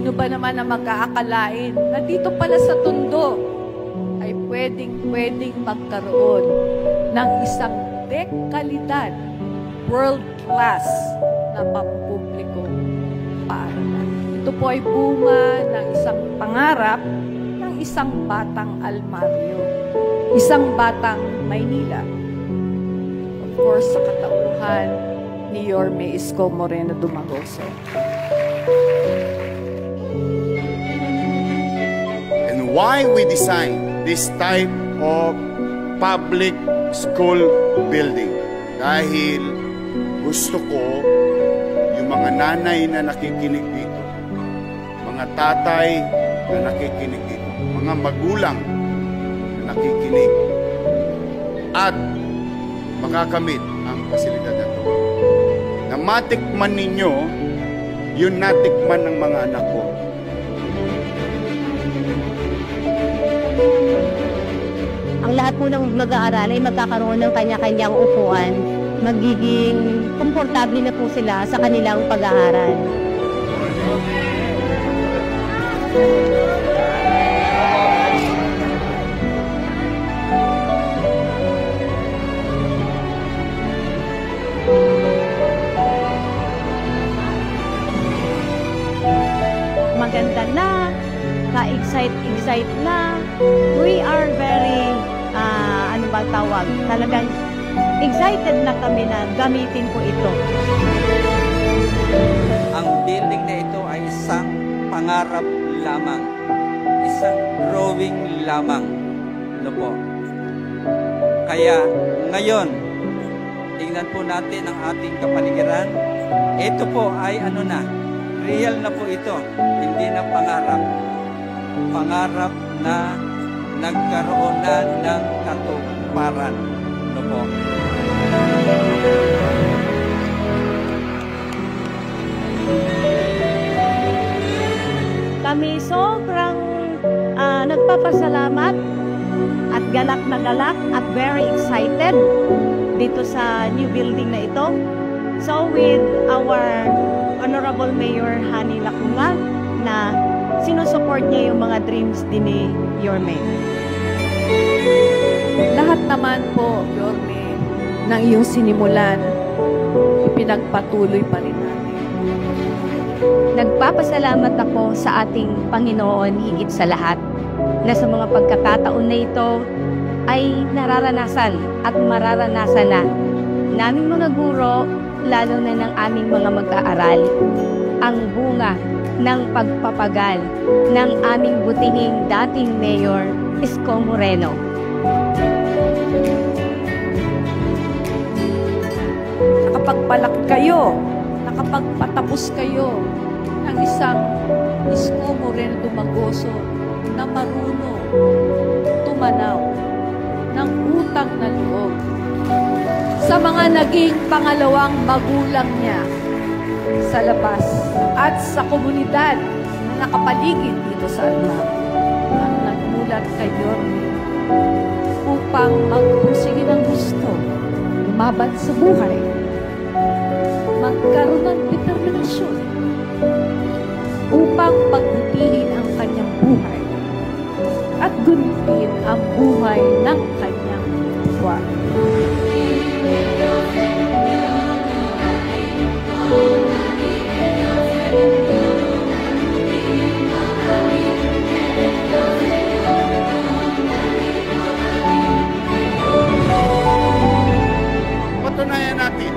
Sino ba naman ang mag-aakalain na dito pala sa Tondo ay pwedeng magkaroon ng isang dekalidad, world class na pampublikong paaralan. Ito po ay bunga ng isang pangarap ng isang batang almaryo, isang batang Maynila. Of course, sa katauhan ni Yorme Isko Moreno Dumagoso. And why we design this type of public school building? Dahil gusto ko yung mga nanay na nakikinig dito, mga tatay na nakikinig dito, mga magulang na nakikinig, at makakamit ang pasilidad na ito. Na matikman ninyo yung natikman ng mga anak ko. Ang lahat po ng mag-aaral ay magkakaroon ng kanya-kanyang upuan. Magiging komportable na po sila sa kanilang pag-aaral. Maganda na, ka-excite na. We are very, ano ba tawag, talagang excited na kami na gamitin po ito. Ang building na ito ay isang pangarap lamang, isang drawing lamang. Ano po? Kaya ngayon, tingnan po natin ang ating kapaligiran. Ito po ay ano na, real na po ito, hindi na pangarap. Pangarap na nagkaroon na ng katuparan. Ano po? Kami sobrang nagpapasalamat at galak na galak at very excited dito sa new building na ito. So with our Honorable Mayor Hani Lacunga na sinusupport niya yung mga dreams din ni Yorme. Lahat naman po, Yorme, ng iyong sinimulan, ipinagpatuloy pa rin natin. Nagpapasalamat ako sa ating Panginoon higit sa lahat na sa mga pagkakataon na ito ay nararanasan at mararanasan na naming mga guro, lalo na ng aming mga mag-aaral, ang bunga ng pagpapagal ng aming butihing dating Mayor Isko Moreno. Nakapagpalaki kayo, nakapagpatapos kayo ng isang Isko Moreno Dumagoso na marunong tumanaw ng utang na loob sa mga naging pangalawang magulang niya sa labas at sa komunidad na nakapaligid dito sa Almar. Ang nagmulat kay Yorme upang magpursige ng gusto, lumaban sa buhay, magkaroon ng determinasyon upang pagbutihin ang kanyang buhay at gunitin ang buhay ng kanyang kapwa. Patunayan natin,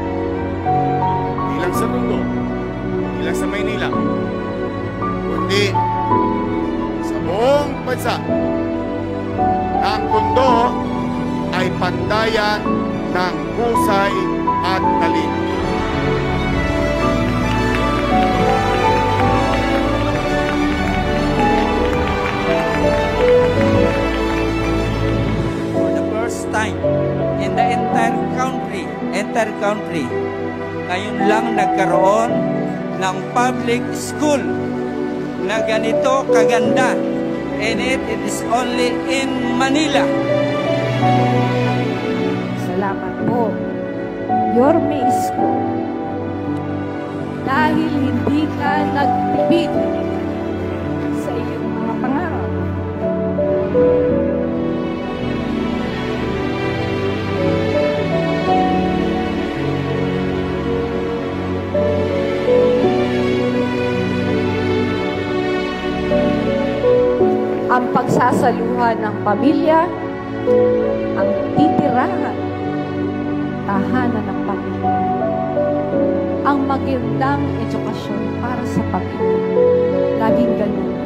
ilang sa Tondo, ilang sa Maynila, kundi sa buong bansa, na ang Tondo ay pandayan ng husay at talino. For the first time in the entire country, ngayon lang nagkaroon ng public school na ganito kaganda, and it is only in Manila. Salamat po, Yorme Isko, dahil hindi ka nagpipit pagsasaluhan ng pamilya, ang titirahan, tahanan ng pamilya, ang magandang edukasyon para sa pamilya. Laging ganun.